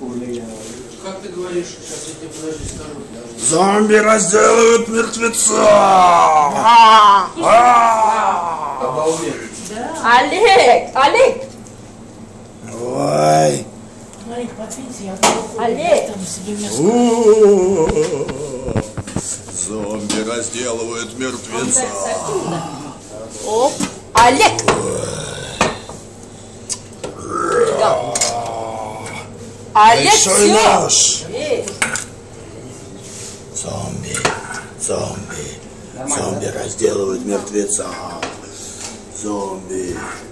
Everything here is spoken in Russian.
Как ты говоришь? Сейчас я тебе подожди скажу. Зомби разделывают мертвеца! Обалдеть. Олег! Ой! Маленько подвинься, я Олег! там себе мясо. Зомби разделывают мертвеца. Оп! Олег! Олег, Большой все! нож! Есть. Зомби разделывают мертвеца. Зомби.